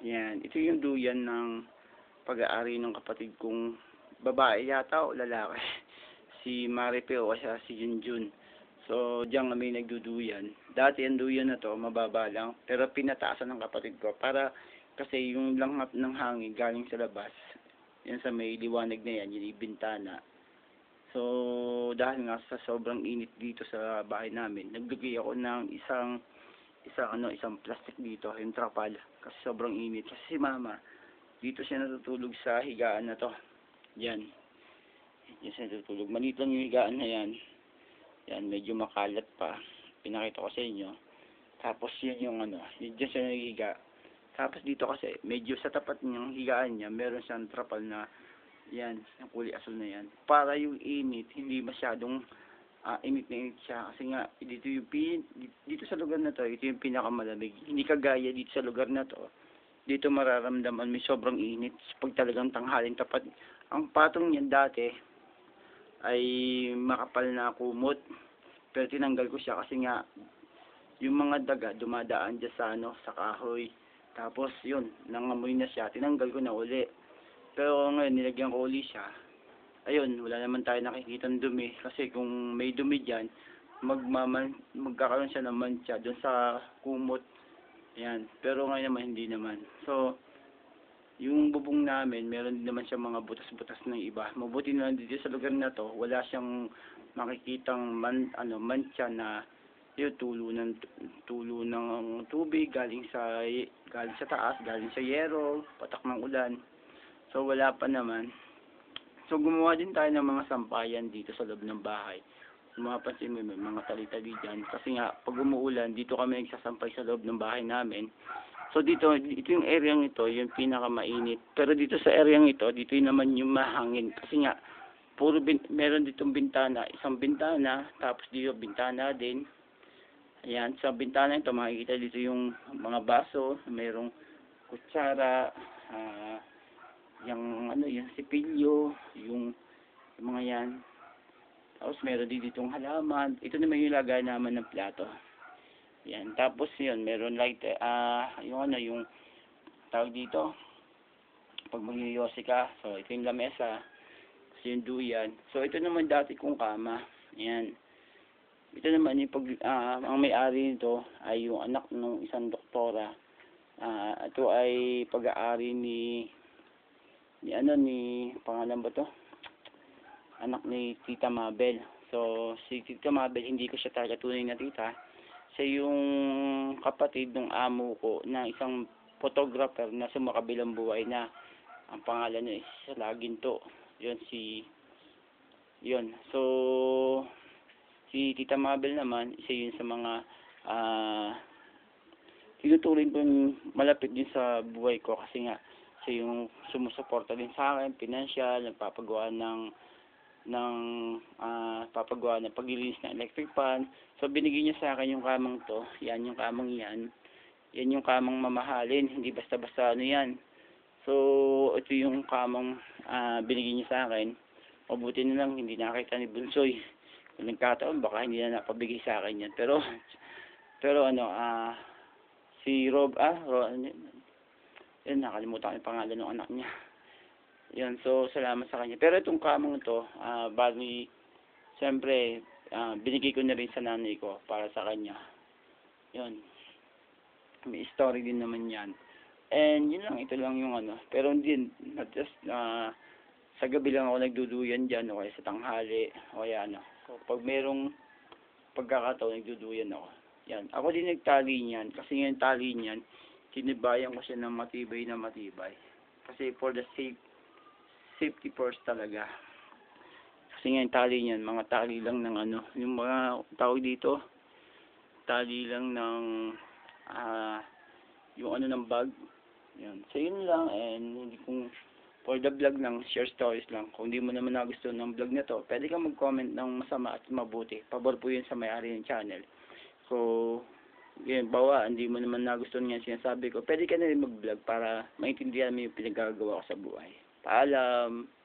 Yan, ito yung duyan ng pag-aari ng kapatid kong babae yata o lalaki. Si Maripe o siya si Junjun. So, diyan kami nagduduyan. Dati ang duyan na to, mababa lang. Pero pinataasan ng kapatid ko para kasi yung langhap ng hangin galing sa labas. Yan sa may liwanag na yan, yung bintana. So, dahil nga sa sobrang init dito sa bahay namin, naglagay ako ng isang plastic dito, yung trapal. Kasi sobrang init. Kasi si mama, dito siya natutulog sa higaan na to. Yan. Yan siya natutulog. Maliit lang yung higaan na yan. Yan, medyo makalat pa. Pinakita ko sa inyo. Tapos yun yung yun dyan siya nahihiga. Tapos dito kasi, medyo sa tapat niyang higaan niya, meron siyang trapal na yan, yung kulay asul na yan. Para yung init, hindi masyadong init na init siya. Kasi nga, dito sa lugar na to, ito yung pinakamalamig. Hindi kagaya dito sa lugar na to. Dito mararamdaman may sobrang init pag talagang tanghaling tapat. Ang patong niyan dati ay makapal na kumot. Pero tinanggal ko siya kasi nga yung mga daga dumadaan dyan sa sa kahoy. Tapos yun, nangamoy na siya. Tinanggal ko na uli. Pero ngayon nilagyan ko uli siya. Ayun, wala naman tayo nakikitang dumi kasi kung may dumi diyan, magkakaroon siya ng mancha doon sa kumot. Ayan, pero ngayon naman hindi naman. So, yung bubong namin, meron din naman siya mga butas-butas ng iba. Mabuti na lang dito sa lugar na to, wala siyang makikitang mancha na yung tulo ng tubig galing sa taas, galing sa yero, patak ng ulan. So, wala pa naman. So, gumawa din tayo ng mga sampayan dito sa loob ng bahay. Kung mapapansin mo, may mga tali-tali dyan. Kasi nga, pag umuulan, dito kami nagsasampay sa loob ng bahay namin. So, ito yung area ito, yung pinakamainit. Pero dito sa area ito, dito yung naman yung mahangin. Kasi nga, meron ditong bintana. Isang bintana, tapos dito bintana din. Ayan, sa bintana ito, makikita dito yung mga baso, mayroong kutsara, yung sipilyo, yung mga yan. Tapos meron din ditong halaman. Ito naman yung lagay naman ng plato. Yan. Tapos yun, meron light, yung tawag dito, pag mag-yosi ka. So, ito yung lamesa. Kasi yung duyan. So, ito naman dati kong kama. Yan. Ito naman yung ang may-ari nito ay yung anak ng isang doktora. Ito ay pag-aari ni pangalan ba to? Anak ni Tita Mabel. So, si Tita Mabel, hindi ko siya talaga tunay na tita. Siya yung kapatid ng amo ko na isang photographer na sumakabilang buhay na. Ang pangalan niya is Laginto. Yun. So, si Tita Mabel naman, isa yun sa mga tinuturing ko malapit din sa buhay ko kasi nga siya yung sumusuporta din sa akin, financial, nagpapagawa ng paglilinis ng electric fan. So, binigay niya sa akin yung kamang to. Yan yung kamang yan. Yan yung kamang mamahalin. Hindi basta-basta yan. So, ito yung kamang binigay niya sa akin. Mabuti na lang, hindi nakita ni Bunsoy. Kung nagkataon, baka hindi na napabigay sa akin yan. Pero si yun, nakalimutan ko yung pangalan ng anak niya. Yun, so salamat sa kanya. Pero itong kamang ito, bali, siyempre, binigay ko na rin sa nanay ko para sa kanya. Yun. May story din naman yan. And yun lang, ito lang yung Pero hindi, not just, sa gabi lang ako nagduduyan dyan, o kaya sa tanghali, o kaya So, pag merong pagkakataon, nagduduyan ako. Yan. Ako din nagtali niyan. Kasi yung tali niyan, tinibayan ko siya ng matibay na matibay. Kasi for the safety first talaga. Kasi nga yung tali niyan, mga tali lang ng yung mga tawag dito, tali lang ng yung ng bag. Yan. So yun lang, and hindi kong for the vlog lang, share stories lang. Kung hindi mo naman nagustuhan ng vlog na to, pwede kang mag-comment ng masama at mabuti. Pabor po yun sa may-ari ng channel. So, yun, hindi mo naman nagustuhan nga sinasabi ko, pwede ka na rin mag-vlog para maintindihan mo yung pinagagawa ko sa buhay. Paalam!